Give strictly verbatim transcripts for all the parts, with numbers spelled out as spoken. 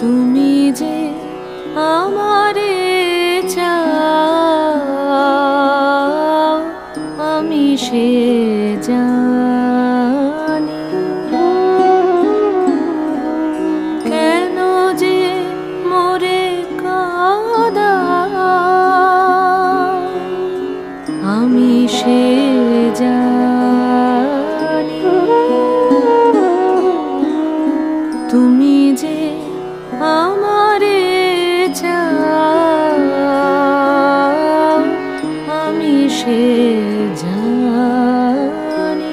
তুমি যে আমারে চাও আমি সে জানি, কেন যে মোরে কাঁদাও আমি সে জানি। তুমি যে আমারে চাও আমি সে জানি।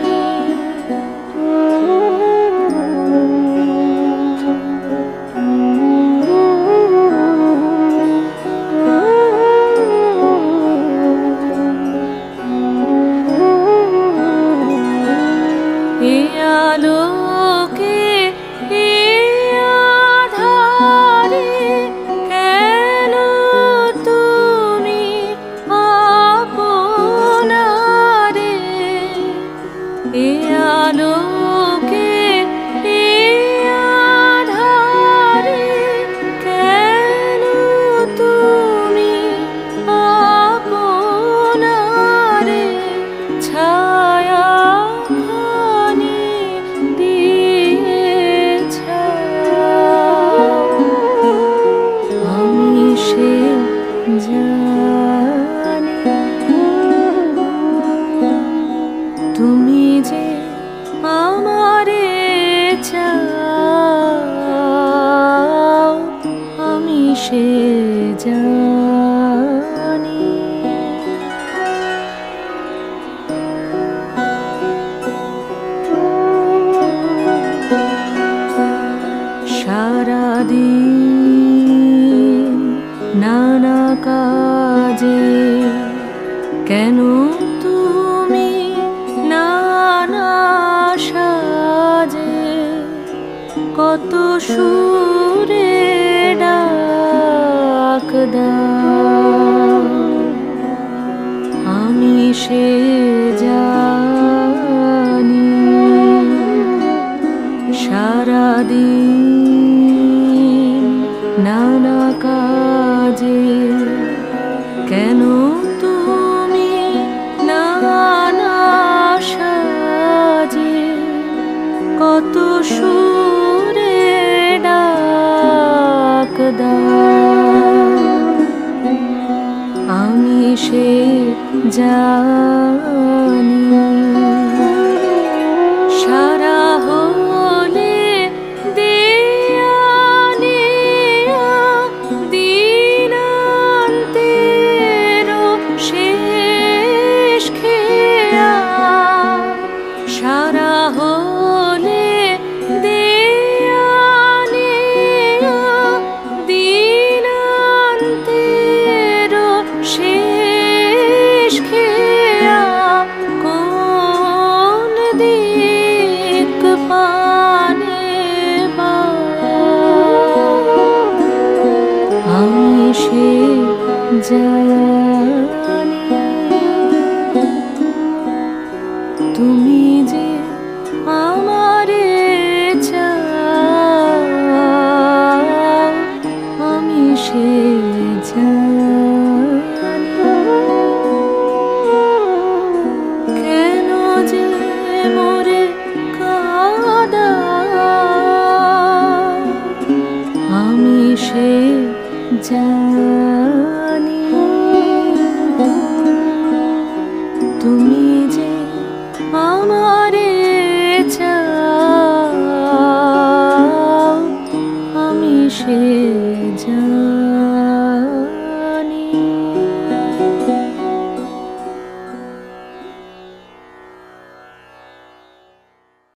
এ আলোকে এ আলোকে এ আধারে কেন তুমি আপনারে ছায়াখানি দিয়েছ, আমি সে জানি। তুমি যে আমারে চাও আমি সে জানি। সারাদিন নানা কাজে কেন তুমি নানা সাজে কত সুরে ডাক দাও আমি সে জানি। সারাদিন নানা কাজে কেন তুমি নানা সাজে কত সুরে ডাক দাও আমি সে জানি। সারা হলে দেয়ানিয়া দিনান্তেরও শেষ খেয়া, সারা হলে দেয়ানিয়া দিনান্তেরও শেষ খেয়া কোন দিক পানে বা আমি সে জানি। তুমি যে আমারে চাও আমি সে জানি, কেন যে মোরে কাঁদাও আমি সে জানি।